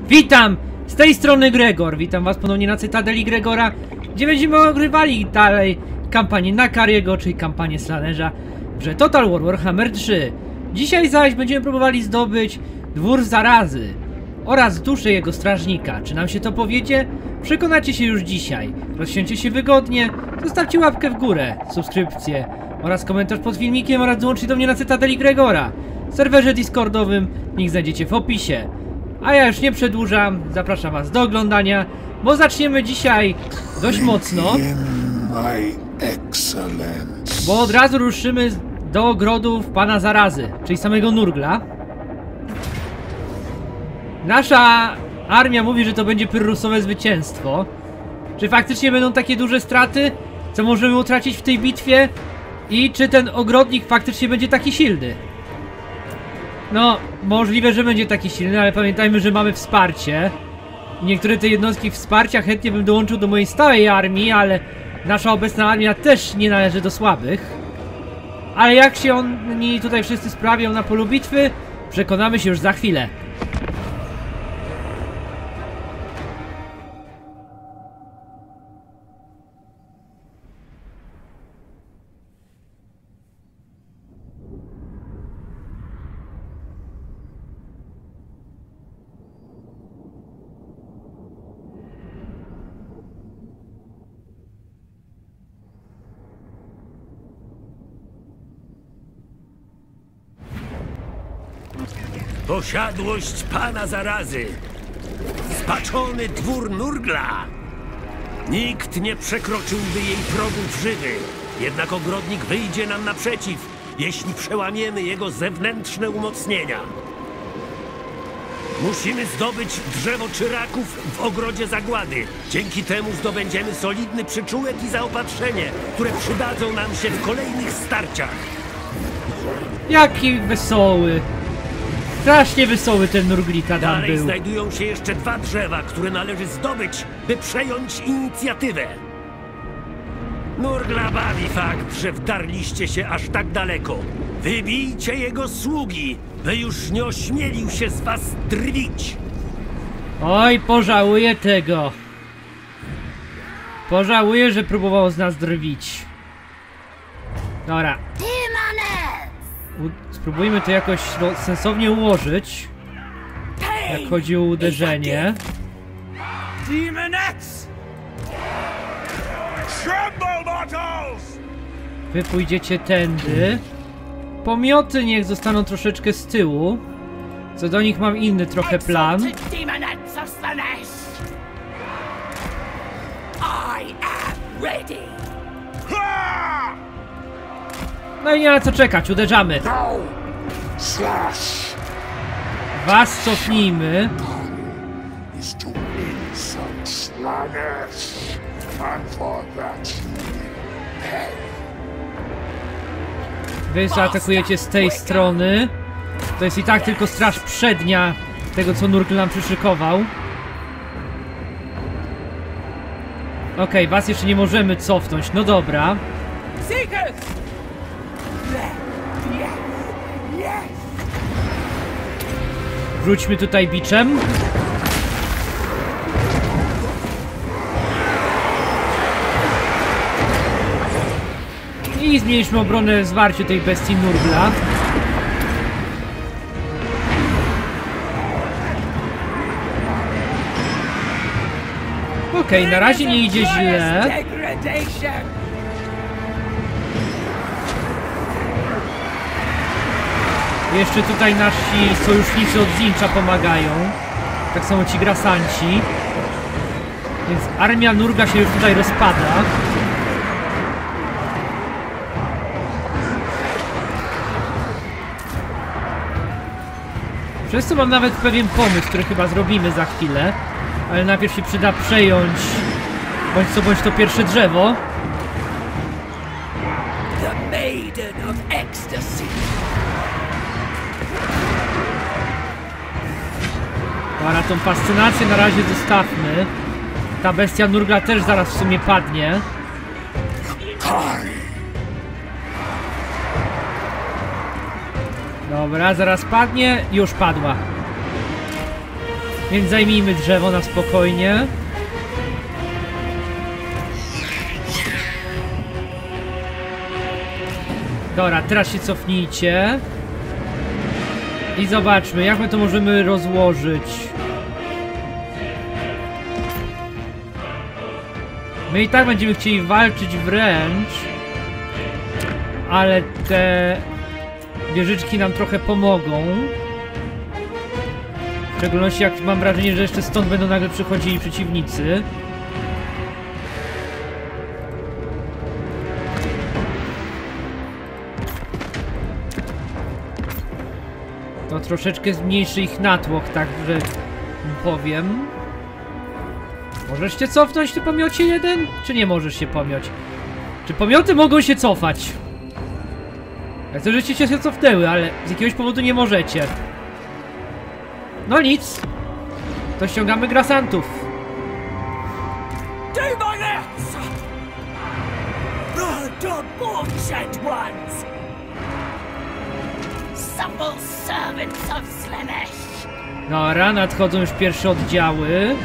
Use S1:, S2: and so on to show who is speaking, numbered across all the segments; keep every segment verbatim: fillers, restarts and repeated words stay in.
S1: Witam! Z tej strony Gregor. Witam was ponownie na Cytadeli Gregora, gdzie będziemy ogrywali dalej kampanię Nakariego, czyli kampanię Slaneża w grze Total War Warhammer trzy. Dzisiaj zaś będziemy próbowali zdobyć Dwór Zarazy oraz duszę jego strażnika. Czy nam się to powiedzie? Przekonacie się już dzisiaj. Rozsiądźcie się wygodnie, zostawcie łapkę w górę, subskrypcję oraz komentarz pod filmikiem oraz dołączcie do mnie na Cytadeli Gregora. W serwerze Discordowym link znajdziecie w opisie. A ja już nie przedłużam, zapraszam was do oglądania, bo zaczniemy dzisiaj dość mocno. Bo od razu ruszymy do ogrodów pana Zarazy, czyli samego Nurgla. Nasza armia mówi, że to będzie pyrrusowe zwycięstwo. Czy faktycznie będą takie duże straty, co możemy utracić w tej bitwie? I czy ten ogrodnik faktycznie będzie taki silny? No, możliwe, że będzie taki silny, ale pamiętajmy, że mamy wsparcie. Niektóre te jednostki wsparcia chętnie bym dołączył do mojej stałej armii, ale nasza obecna armia też nie należy do słabych. Ale jak się oni tutaj wszyscy sprawią na polu bitwy, przekonamy się już za chwilę.
S2: Posiadłość pana Zarazy. Spaczony dwór Nurgla. Nikt nie przekroczyłby jej progów żywy. Jednak ogrodnik wyjdzie nam naprzeciw, jeśli przełamiemy jego zewnętrzne umocnienia. Musimy zdobyć drzewo czyraków w ogrodzie zagłady. Dzięki temu zdobędziemy solidny przyczółek i zaopatrzenie, które przydadzą nam się w kolejnych starciach.
S1: Jaki wesoły. Strasznie wesoły ten Nurglita tam
S2: Dalej
S1: był.
S2: znajdują się jeszcze dwa drzewa, które należy zdobyć, by przejąć inicjatywę. Nurgla bawi fakt, że wdarliście się aż tak daleko. Wybijcie jego sługi, by już nie ośmielił się z was drwić.
S1: Oj, pożałuję tego. Pożałuję, że próbował z nas drwić. Dobra. U spróbujmy to jakoś no, sensownie ułożyć. Jak chodzi o uderzenie. Wy pójdziecie tędy. Pomioty niech zostaną troszeczkę z tyłu. Co do nich mam inny trochę plan. No i nie ma co czekać, uderzamy. Was cofnijmy. Wy zaatakujecie z tej strony. To jest i tak tylko straż przednia tego, co Nurgl nam przyszykował. Okej, okay, was jeszcze nie możemy cofnąć, no dobra. Wróćmy tutaj biczem. I zmniejszmy obronę w zwarciu tej bestii Nurgla. Okej, okay, na razie nie idzie źle. Jeszcze tutaj nasi sojusznicy od Zincha pomagają. Tak samo ci grasanci. Więc armia Nurga się już tutaj rozpada. Przez co mam nawet pewien pomysł, który chyba zrobimy za chwilę. Ale najpierw się przyda przejąć bądź co bądź to pierwsze drzewo. The Maiden of Ecstasy. Dobra, tą fascynację na razie zostawmy. Ta bestia Nurgla też zaraz w sumie padnie. Dobra, zaraz padnie. Już padła. Więc zajmijmy drzewo na spokojnie. Dobra, teraz się cofnijcie. I zobaczmy, jak my to możemy rozłożyć. My i tak będziemy chcieli walczyć wręcz. Ale te wieżyczki nam trochę pomogą. W szczególności jak mam wrażenie, że jeszcze stąd będą nagle przychodzili przeciwnicy. To troszeczkę zmniejszy ich natłok, tak że powiem. Możesz się cofnąć, ty pomiocie jeden? Czy nie możesz się pomiać? Czy pomioty mogą się cofać? Ja chcę, żeście się cofnęły, ale z jakiegoś powodu nie możecie. No nic. To ściągamy grasantów. Dobra, nadchodzą już pierwsze oddziały.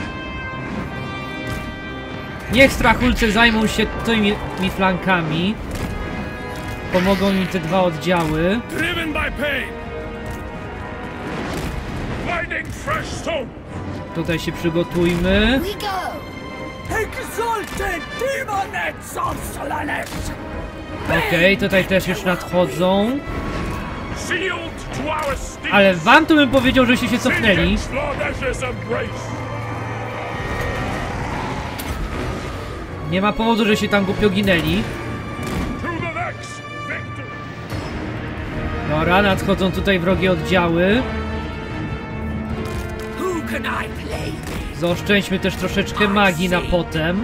S1: Niech strachulce zajmą się tymi mi flankami. Pomogą mi te dwa oddziały. Tutaj się przygotujmy. Okej, okay, tutaj też już nadchodzą. Ale wam to bym powiedział, żeście się cofnęli. Nie ma powodu, że się tam głupio ginęli. Dobra, nadchodzą tutaj wrogie oddziały. Zaoszczędźmy też troszeczkę magii na potem.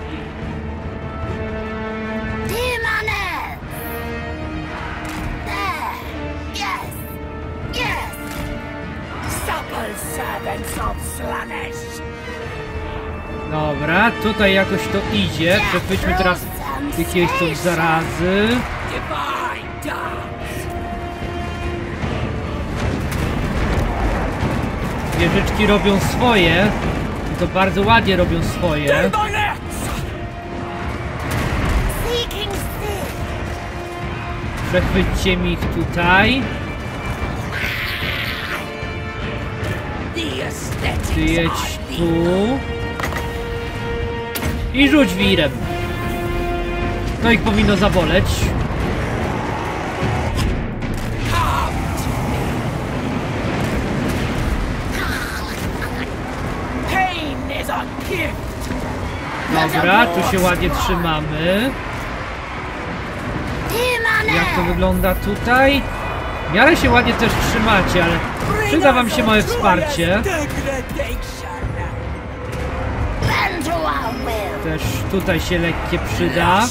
S1: Dobra, tutaj jakoś to idzie. Przechwyćmy teraz tych jeźdźców zarazy. Wieżyczki robią swoje. I to bardzo ładnie robią swoje. Przechwyćcie mi ich tutaj. Ty jedź tu. I rzuć wirem. No ich powinno zaboleć. Dobra, tu się ładnie trzymamy. Jak to wygląda tutaj? W miarę się ładnie też trzymacie, ale przyda wam się małe wsparcie. Też tutaj się lekkie przyda.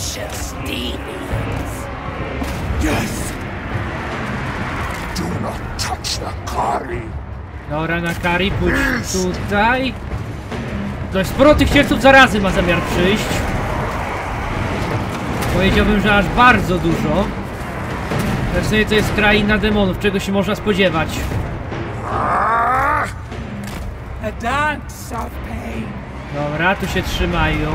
S1: Dobra, na Kari, pójdź tutaj. Dość sporo tych cierców zarazy ma zamiar przyjść. Powiedziałbym, że aż bardzo dużo. Zresztą to jest kraina demonów, czego się można spodziewać. Dobra, tu się trzymają.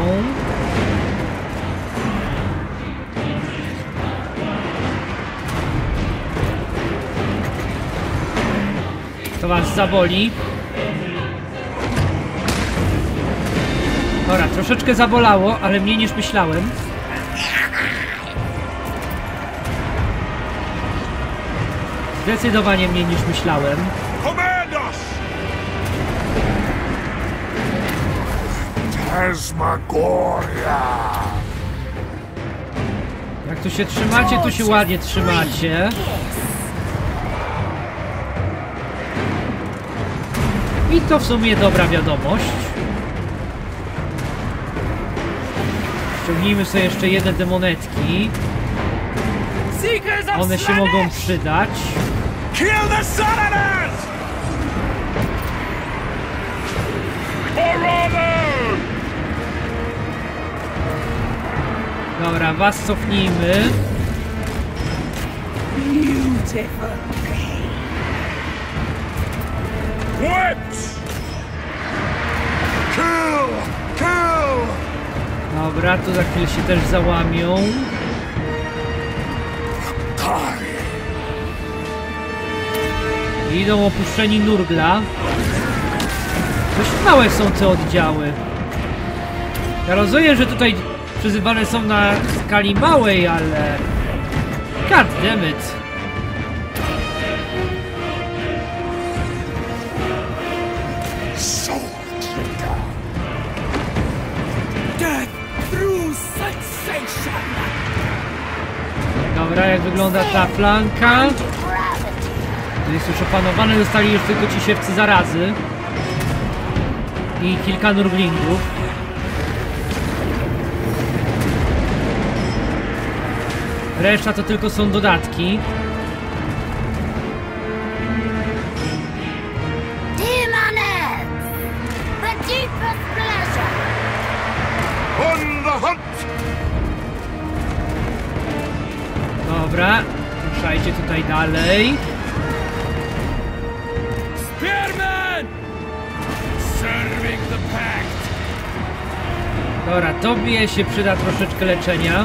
S1: To was zaboli. Dobra, troszeczkę zabolało, ale mniej niż myślałem. Zdecydowanie mniej niż myślałem. Jak tu się trzymacie, tu się ładnie trzymacie. I to w sumie dobra wiadomość. Ściągnijmy sobie jeszcze jedne demonetki. One się mogą przydać. Dobra, was cofnijmy. Dobra, tu za chwilę się też załamią. Idą opuszczeni Nurgla. Dość małe są te oddziały. Ja rozumiem, że tutaj przyzywane są na skali małej, ale... God damn it. Dobra, jak wygląda ta flanka? Jest już opanowane, zostali już tylko ci siewcy zarazy. I kilka nurglingów. Reszta to tylko są dodatki. Dobra, ruszajcie tutaj dalej.
S2: Spearman! Serving the pact.
S1: Dobra, tobie się przyda troszeczkę leczenia.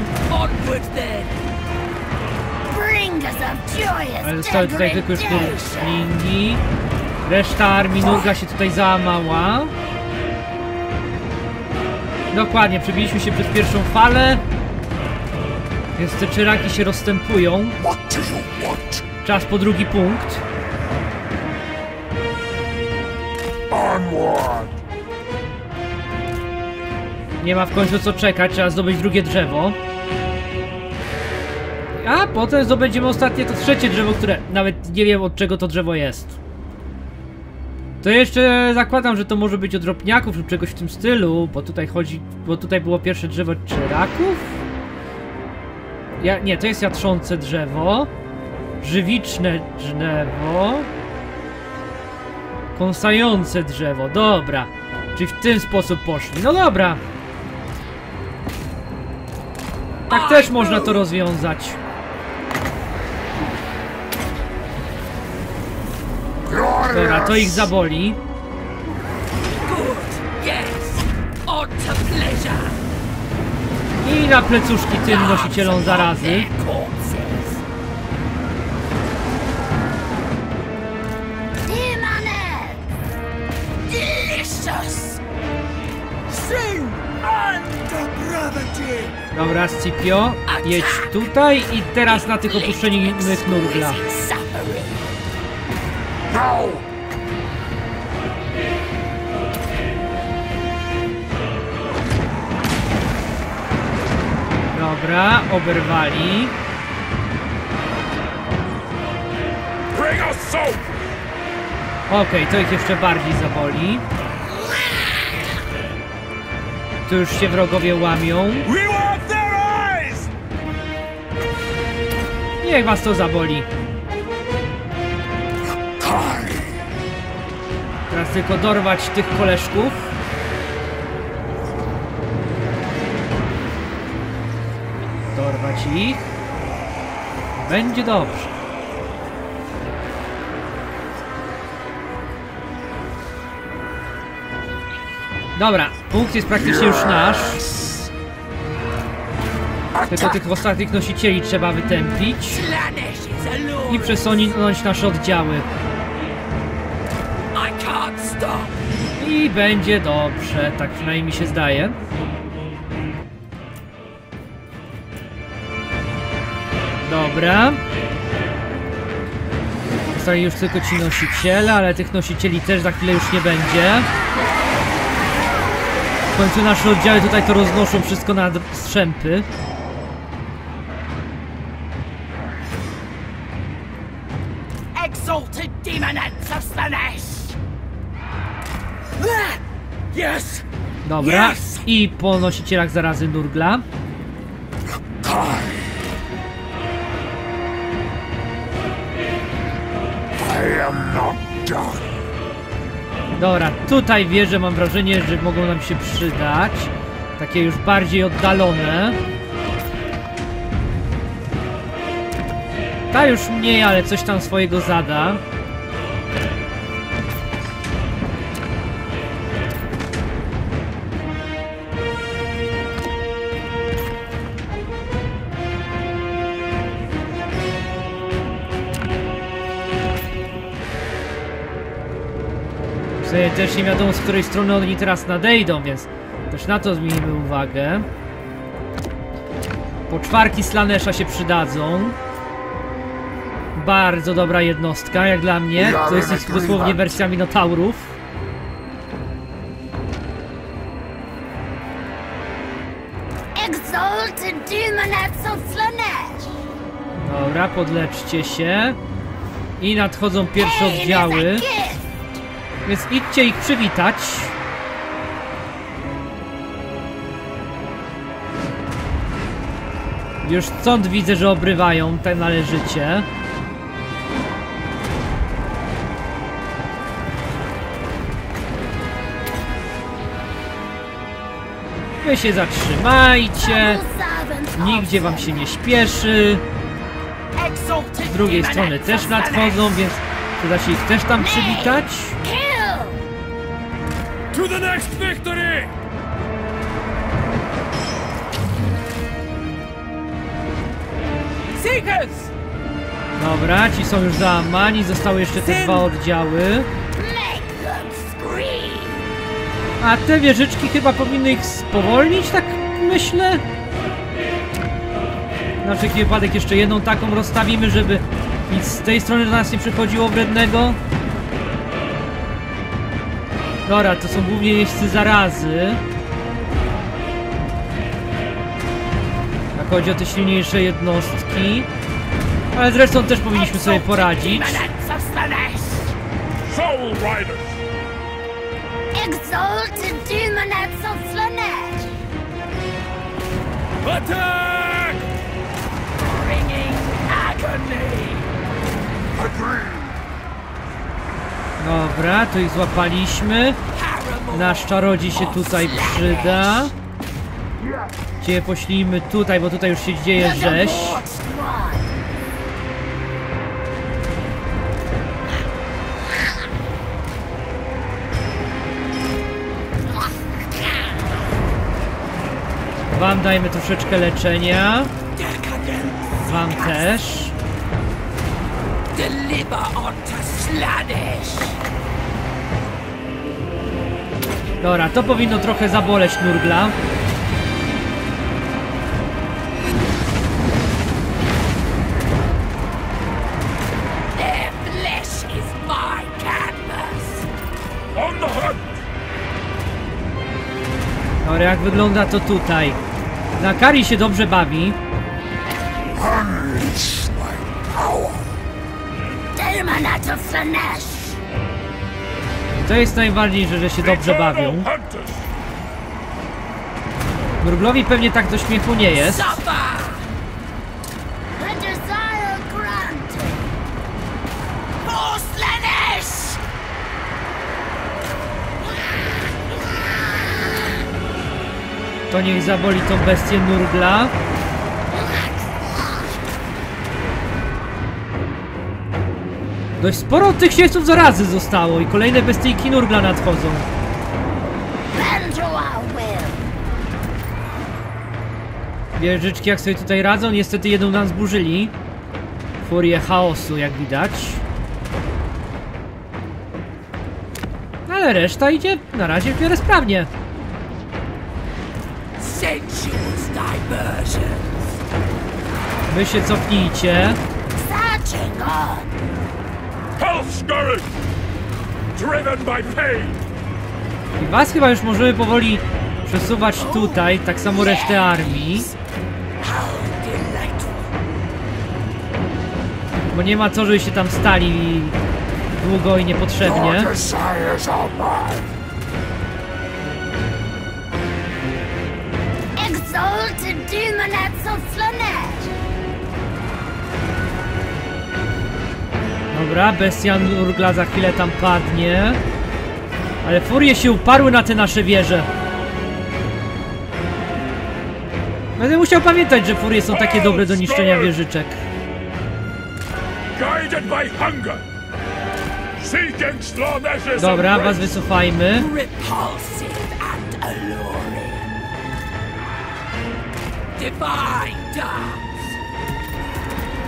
S1: Ale zostały tutaj tylko już lingi. Reszta armii Nurgla się tutaj załamała. Dokładnie, przebiliśmy się przez pierwszą falę. Więc te czyraki się rozstępują. Czas po drugi punkt. Nie ma w końcu co czekać, trzeba zdobyć drugie drzewo. A potem zdobędziemy ostatnie, to trzecie drzewo, które nawet nie wiem od czego to drzewo jest. To jeszcze zakładam, że to może być od ropniaków lub czegoś w tym stylu, bo tutaj chodzi, bo tutaj było pierwsze drzewo czyraków? Ja, nie, to jest jatrzące drzewo. Żywiczne drzewo. Kąsające drzewo, dobra. Czyli w ten sposób poszli, no dobra. Tak też można to rozwiązać. Dobra, to ich zaboli. I na plecuszki tym nosicielom zarazy. Dobra, Scipio, jedź tutaj i teraz na tych opuszczonych Nurgla. Dobra, oberwali. Okej, okay, to ich jeszcze bardziej zaboli. Tu już się wrogowie łamią. Niech was to zaboli. Teraz tylko dorwać tych koleżków. Dorwać ich. Będzie dobrze. Dobra, punkt jest praktycznie już nasz. Tylko tych ostatnich nosicieli trzeba wytępić i przesunąć nasze oddziały. I będzie dobrze, tak przynajmniej mi się zdaje. Dobra. Zostali już tylko ci nosiciele, ale tych nosicieli też za chwilę już nie będzie. W końcu nasze oddziały tutaj to roznoszą wszystko na strzępy. Dobra, i po nosicielach zarazy Nurgla. Dobra, tutaj wieże mam wrażenie, że mogą nam się przydać. Takie już bardziej oddalone. Ta już mniej, ale coś tam swojego zada. sobie też nie wiadomo, z której strony oni teraz nadejdą, więc też na to zmienimy uwagę. Poczwarki Slanesha się przydadzą. Bardzo dobra jednostka, jak dla mnie. To jest ich dosłownie wersja Minotaurów. Dobra, podleczcie się. I nadchodzą pierwsze oddziały. Więc idźcie ich przywitać. Już stąd widzę, że obrywają tak należycie. Wy się zatrzymajcie. Nigdzie wam się nie śpieszy. Z drugiej strony też nadchodzą, więc przyda się ich też tam przywitać.
S2: To the next victory! Seekers!
S1: Dobra, ci są już załamani, zostały jeszcze te dwa oddziały. A te wieżyczki chyba powinny ich spowolnić, tak myślę. Na wszelki wypadek jeszcze jedną taką rozstawimy, żeby nic z tej strony do nas nie przychodziło wrednego. Dobra, to są głównie jeźdźcy zarazy. Jak chodzi o te silniejsze jednostki. Ale zresztą też powinniśmy sobie poradzić.
S2: Soul Riders!
S3: Exalted Demonets of Slanesh!
S2: Attack! Bringing agony! Agree!
S1: Dobra, to ich złapaliśmy. Nasz czarodziej się tutaj przyda. Cię poślijmy tutaj, bo tutaj już się dzieje rzeź. Wam dajmy troszeczkę leczenia. Wam też. Dobra, to powinno trochę zaboleć Nurgla. Dobra, jak wygląda to tutaj? Nakari się dobrze bawi. I to jest najważniejsze, że się dobrze bawią. Nurglowi pewnie tak do śmiechu nie jest. To niech zaboli tą bestię Nurgla. Dość sporo tych jeźdźców zarazy zostało i kolejne bestyjki Nurgla nadchodzą. Wieżyczki jak sobie tutaj radzą, niestety jedną nam zburzyli. Furię chaosu, jak widać. Ale reszta idzie na razie w miarę sprawnie. Wy się cofnijcie. I was chyba już możemy powoli przesuwać tutaj, tak samo resztę armii. Bo nie ma co, żeby się tam stali długo i niepotrzebnie. Dobra, bestia Nurgla za chwilę tam padnie. Ale furie się uparły na te nasze wieże. Będę musiał pamiętać, że furie są takie dobre do niszczenia wieżyczek. Dobra, was wycofajmy.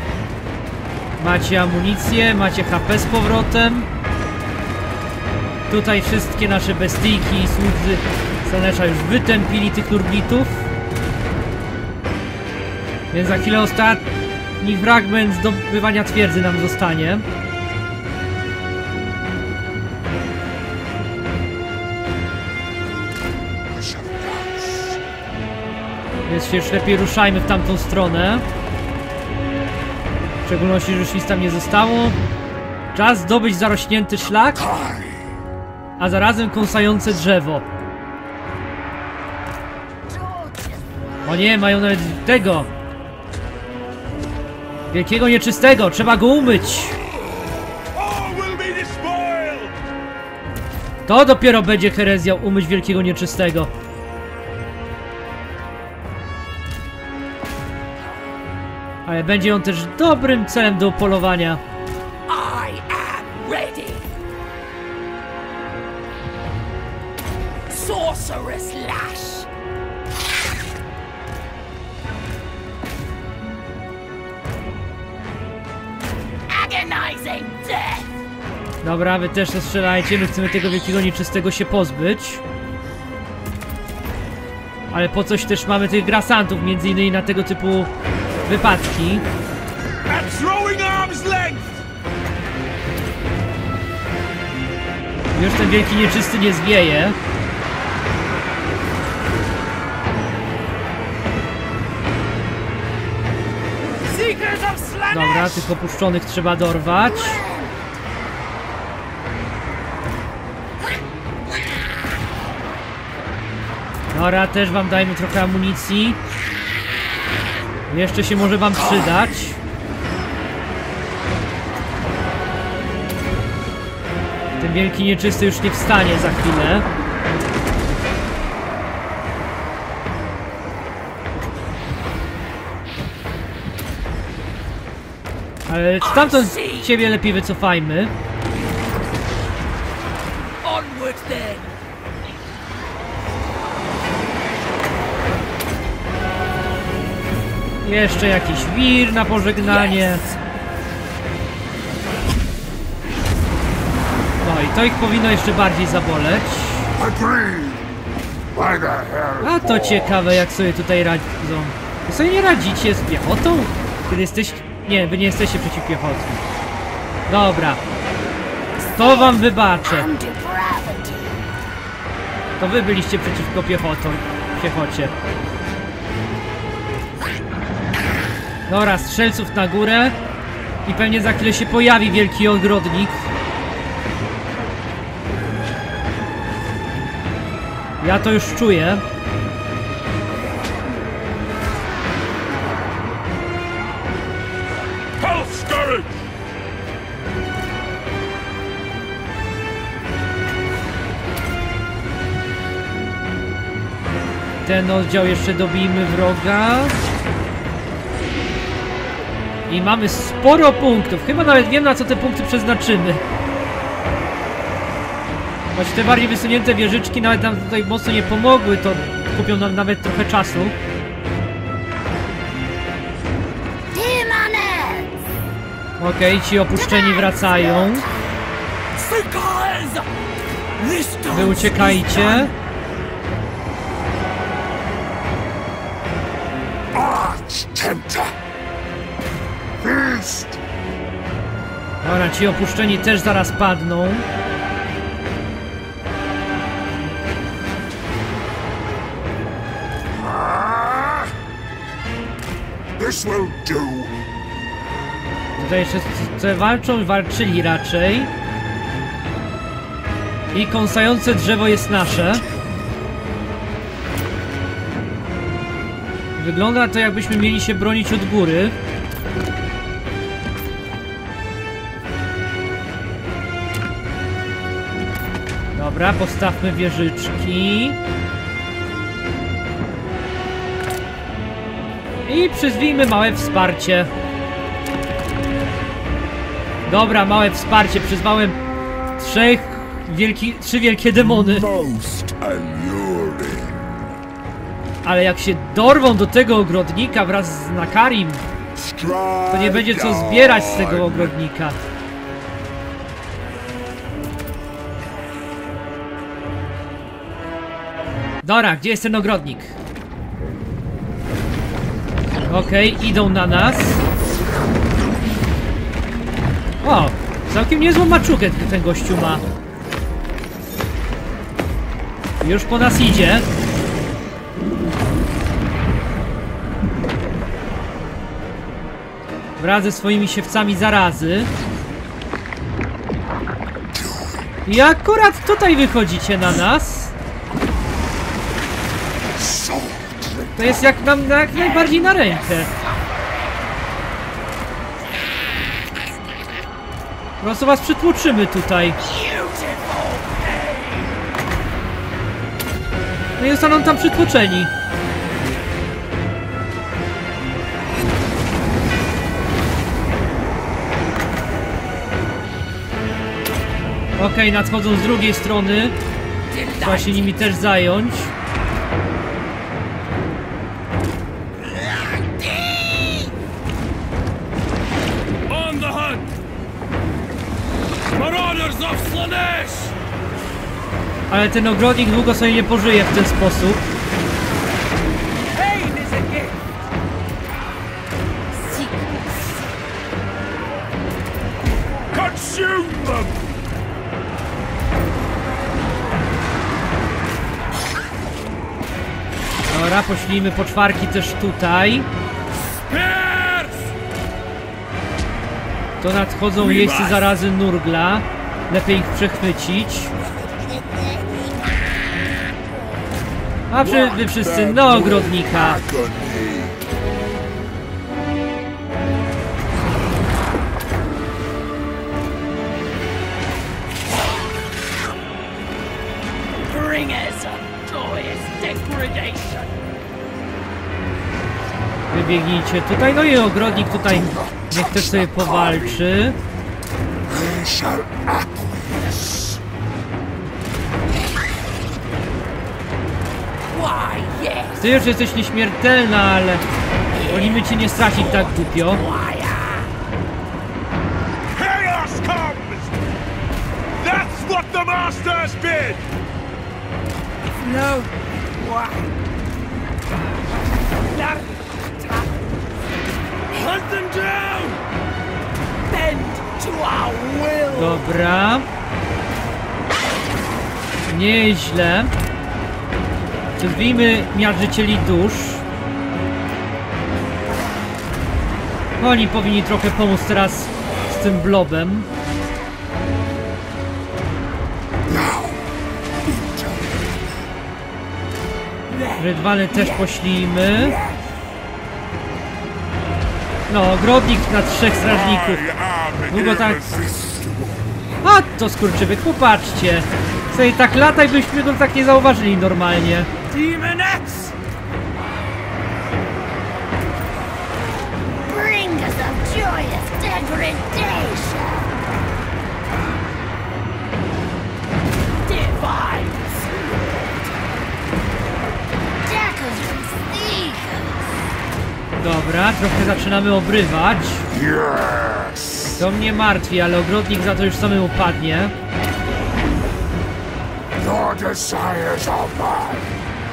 S1: Macie amunicję, macie H P z powrotem. Tutaj wszystkie nasze bestyjki i słudzy Slanesha już wytępili tych nurglitów. Więc za chwilę ostatni fragment zdobywania twierdzy nam zostanie. Więc się już lepiej ruszajmy w tamtą stronę. W szczególności, że już nic tam nie zostało. Czas zdobyć zarośnięty szlak, a zarazem kąsające drzewo. O nie, mają nawet tego wielkiego nieczystego, trzeba go umyć. To dopiero będzie herezja, umyć wielkiego nieczystego. Ale będzie on też dobrym celem do polowania.
S3: I am ready. Sorceress lash. Agonizing death.
S1: Dobra, wy też to strzelajcie, my chcemy tego wielkiego nieczystego się pozbyć. Ale po coś też mamy tych grasantów, między innymi na tego typu wypadki. Już ten wielki nieczysty nie zwieje. Dobra, tych opuszczonych trzeba dorwać. Dobra, też wam dajmy trochę amunicji. Jeszcze się może wam przydać. Ten wielki nieczysty już nie wstanie za chwilę. Ale stamtąd ciebie lepiej wycofajmy.
S3: Onward then.
S1: Jeszcze jakiś wir na pożegnanie. No i to ich powinno jeszcze bardziej zaboleć. A to ciekawe, jak sobie tutaj radzą. Wy sobie nie radzicie z piechotą? Kiedy jesteś... Nie, wy nie jesteście przeciwpiechotni. Dobra. To wam wybaczę. To wy byliście przeciwko piechotom. Piechocie. Dobra, strzelców na górę. I pewnie za chwilę się pojawi wielki ogrodnik. Ja to już czuję. Ten oddział jeszcze dobijmy wroga. I mamy sporo punktów. Chyba nawet wiem, na co te punkty przeznaczymy. Choć te bardziej wysunięte wieżyczki nawet nam tutaj mocno nie pomogły, to kupią nam nawet trochę czasu. Okej, okay, ci opuszczeni wracają. Wy uciekajcie. Dobra, ci opuszczeni też zaraz padną. Tutaj jeszcze co walczą, walczyli raczej. I kąsające drzewo jest nasze. Wygląda to, jakbyśmy mieli się bronić od góry. Dobra, postawmy wieżyczki. I przyzwijmy małe wsparcie. Dobra, małe wsparcie. Przyzwałem trzech wielki, trzy wielkie demony. Ale jak się dorwą do tego ogrodnika wraz z Nakarim, to nie będzie co zbierać z tego ogrodnika. Dobra, gdzie jest ten ogrodnik? Okej, okay, idą na nas. O, całkiem niezłą maczukę ten gościu ma. Już po nas idzie. Wraz ze swoimi siewcami zarazy. I akurat tutaj wychodzicie na nas. To jest jak nam jak najbardziej na rękę. Po prostu was przytłoczymy tutaj. No i zostaną tam przytłoczeni. Okej, okay, nadchodzą z drugiej strony. Trzeba się nimi też zająć.
S2: On the hunt! Marauders of Slaanesh!
S1: Ale ten ogrodnik długo sobie nie pożyje w ten sposób.
S3: Pain is a gift.
S2: Consume them!
S1: Dobra, poślijmy poczwarki też tutaj. To nadchodzą jeźdźcy zarazy Nurgla. Lepiej ich przechwycić. A wy, wy wszyscy na ogrodnika.
S3: Bringers of joyous degradation.
S1: Wybiegnijcie tutaj, no i ogrodnik tutaj niech też sobie powalczy. Ty już jesteś nieśmiertelna, ale wolimy cię nie stracić tak głupio.
S2: Chaos comes! That's what the masters bid!
S3: No.
S2: Hunt them down!
S3: Bend to our will.
S1: Dobra. Nieźle. Przezwijmy miażdżycieli dusz. Oni powinni trochę pomóc teraz z tym blobem. Rydwany też poślijmy. No, ogrodnik na trzech strażników. Długo tak... A to skurczybyk, popatrzcie. Sobie tak lata i byśmy go tak nie zauważyli normalnie.
S3: Demon X! Bringers of joyous degradation! Divine Spirit! Daggers from Seekers!
S1: Dobra, trochę zaczynamy obrywać. To mnie martwi, ale ogrodnik za to już samemu padnie.
S4: Your desires are mine.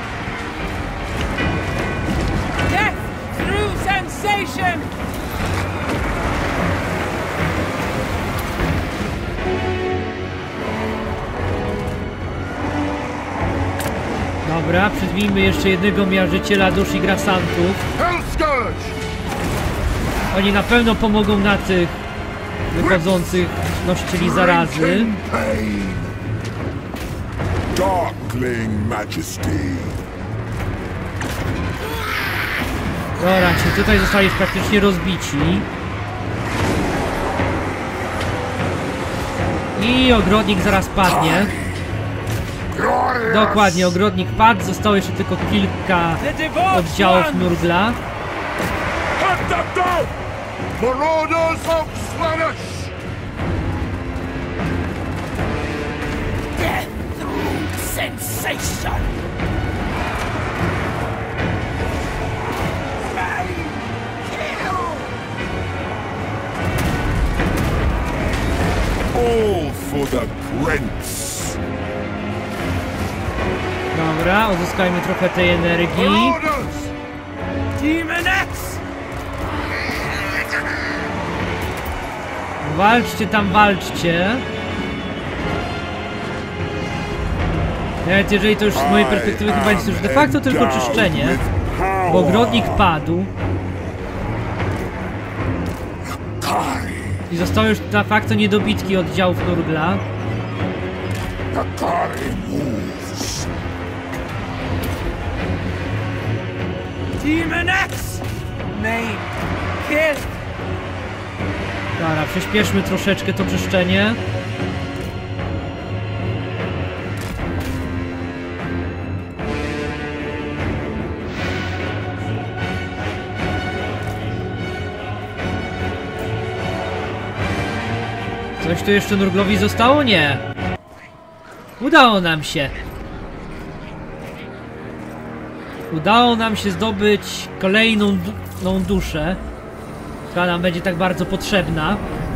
S3: Death through sensation!
S1: Dobra, przyzwijmy jeszcze jednego miażdżyciela dusz i grasantów. Oni na pewno pomogą na tych wychodzących nosicieli zarazy.
S4: Darkling Majesty.
S1: Dobra, ci tutaj zostali już praktycznie rozbici. I ogrodnik zaraz padnie. Dokładnie, ogrodnik padł. Zostało jeszcze tylko kilka oddziałów Nurgla.
S4: Marauders of Slaanesh!
S3: Death through sensation!
S4: All for the prince!
S1: Dobra, uzyskajmy trochę tej energii.
S4: Marauders!
S3: Demon X!
S1: Walczcie tam, walczcie. Nawet jeżeli to już z mojej perspektywy chyba jest już de facto tylko czyszczenie, bo ogrodnik padł i zostały już de facto niedobitki oddziałów Nurgla.
S3: Demon X! Name! Kill!
S1: Dobra, przyspieszmy troszeczkę to czyszczenie. Coś tu jeszcze Nurglowi zostało? Nie. Udało nam się. Udało nam się zdobyć kolejną du duszę, która nam będzie tak bardzo potrzebna.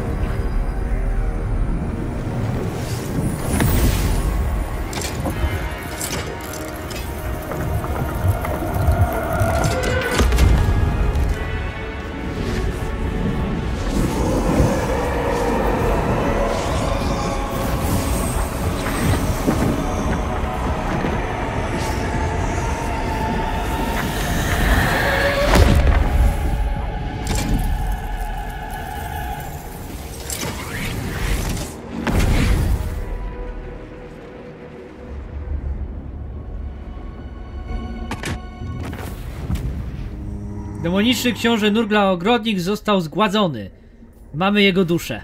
S1: Demoniczny książę Nurgla Ogrodnik został zgładzony. Mamy jego duszę.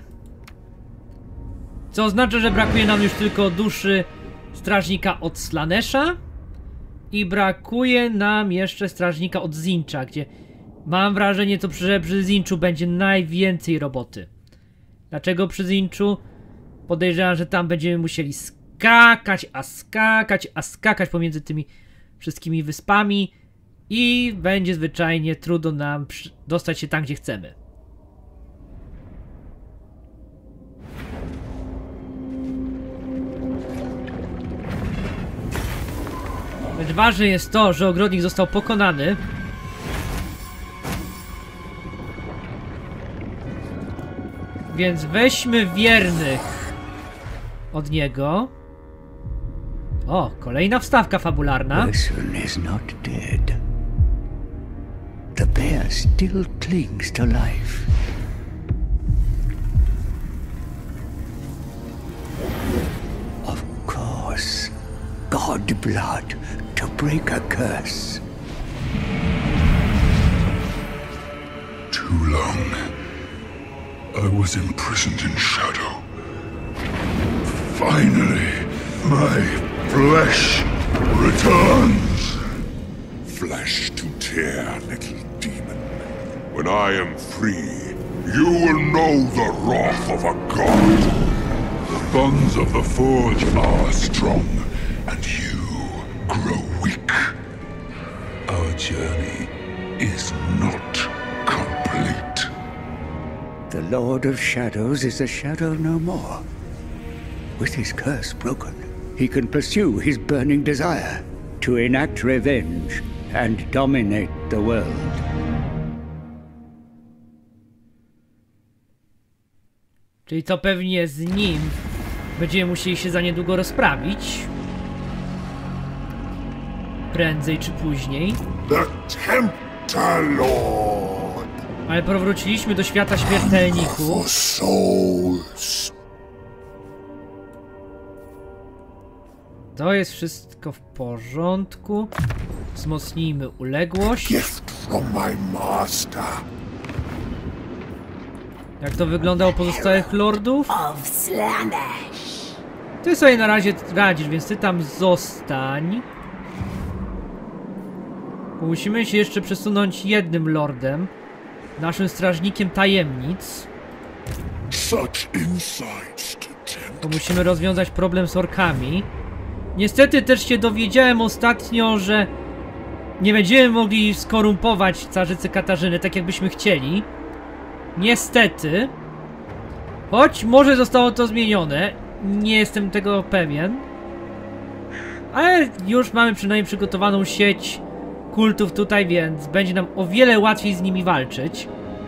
S1: Co oznacza, że brakuje nam już tylko duszy strażnika od Slanesha. I brakuje nam jeszcze strażnika od Tzeentcha, gdzie mam wrażenie, to że przy Tzeentchu będzie najwięcej roboty. Dlaczego przy Tzeentchu? Podejrzewam, że tam będziemy musieli skakać, a skakać, a skakać pomiędzy tymi wszystkimi wyspami. I będzie zwyczajnie trudno nam dostać się tam, gdzie chcemy. Lecz ważne jest to, że ogrodnik został pokonany. Więc weźmy wiernych od niego. O, kolejna wstawka fabularna.
S5: The bear still clings to life. Of course, God blood to break a curse.
S4: Too long. I was imprisoned in shadow. Finally, my flesh returns. Flesh to tear, little demon. When I am free, you will know the wrath of a god. The bonds of the Forge are strong, and you grow weak. Our journey is not complete.
S5: The Lord of Shadows is a shadow no more. With his curse broken, he can pursue his burning desire to enact revenge and dominate the world.
S1: Czyli to pewnie z nim będziemy musieli się za niedługo rozprawić. Prędzej czy później.
S4: The Tempter Lord.
S1: Ale powróciliśmy do świata śmiertelników.
S4: For souls.
S1: To jest wszystko w porządku. Wzmocnijmy uległość.
S4: Gift from my master.
S1: Jak to wygląda u pozostałych lordów?
S3: Of Slanesh!
S1: Ty sobie na razie radzisz, więc ty tam zostań. Musimy się jeszcze przesunąć jednym lordem. Naszym strażnikiem tajemnic.
S4: Such insights to tempt.
S1: Bo musimy rozwiązać problem z orkami. Niestety też się dowiedziałem ostatnio, że nie będziemy mogli skorumpować carzycy Katarzyny tak jakbyśmy chcieli. Niestety. Choć może zostało to zmienione. Nie jestem tego pewien. Ale już mamy przynajmniej przygotowaną sieć kultów tutaj, więc będzie nam o wiele łatwiej z nimi walczyć.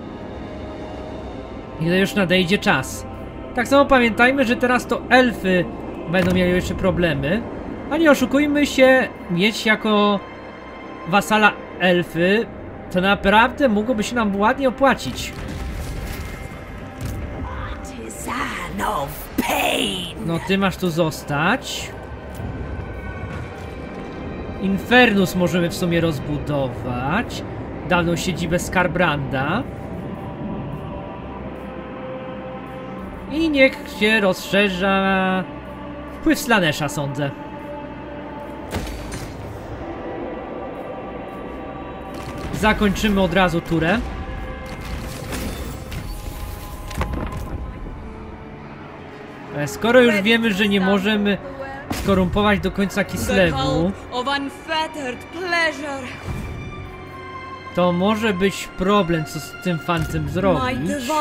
S1: Ile już nadejdzie czas. Tak samo pamiętajmy, że teraz to elfy będą miały jeszcze problemy. A nie oszukujmy się, mieć jako wasala elfy to naprawdę mogłoby się nam ładnie opłacić.
S3: Artisan of pain.
S1: No ty masz tu zostać. Infernus możemy w sumie rozbudować. Dawną siedzibę Skarbranda. I niech się rozszerza wpływ Slanesha, sądzę. Zakończymy od razu turę. Ale skoro już wiemy, że nie możemy skorumpować do końca Kislewu, to może być problem, co z tym fantem zrobić.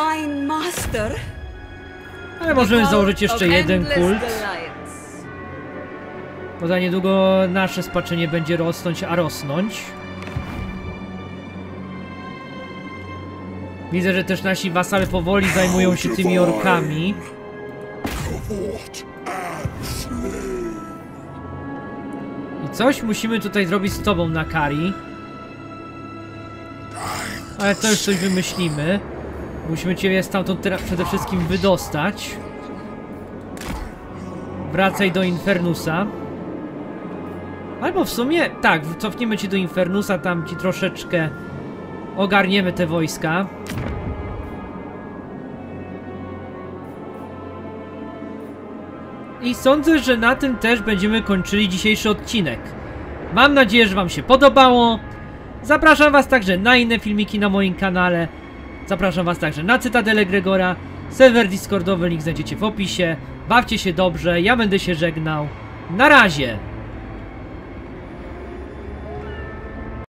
S1: Ale możemy założyć jeszcze jeden kult. Bo za niedługo nasze spaczenie będzie rosnąć, a rosnąć. Widzę, że też nasi wasale powoli zajmują się tymi orkami. I coś musimy tutaj zrobić z tobą, Nakari. Ale to już coś wymyślimy. Musimy cię stamtąd teraz przede wszystkim wydostać. Wracaj do Infernusa. Albo w sumie, tak, cofniemy cię do Infernusa, tam ci troszeczkę ogarniemy te wojska. I sądzę, że na tym też będziemy kończyli dzisiejszy odcinek. Mam nadzieję, że wam się podobało. Zapraszam was także na inne filmiki na moim kanale. Zapraszam was także na Cytadelę Gregora. Serwer Discordowy, link znajdziecie w opisie. Bawcie się dobrze, ja będę się żegnał. Na razie!